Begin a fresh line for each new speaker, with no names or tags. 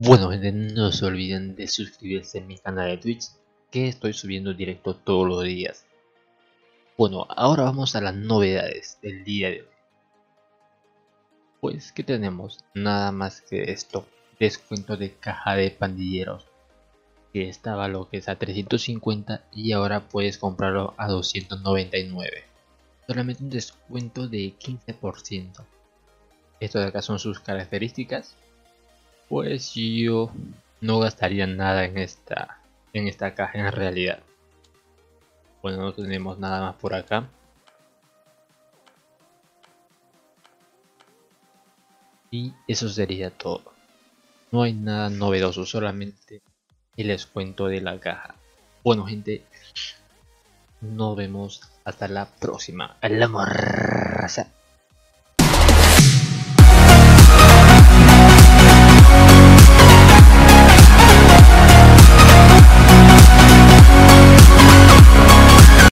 Bueno gente, no se olviden de suscribirse a mi canal de Twitch, que estoy subiendo directo todos los días. Bueno, ahora vamos a las novedades del día de hoy. Pues, ¿qué tenemos? Nada más que esto, descuento de caja de pandilleros, que estaba lo que es a 350 y ahora puedes comprarlo a 299. Solamente un descuento de 15%. Esto de acá son sus características. Pues yo no gastaría nada en esta caja en realidad. Bueno, no tenemos nada más por acá. Y eso sería todo. No hay nada novedoso, solamente el descuento de la caja. Bueno gente, nos vemos hasta la próxima. ¡A la morraza!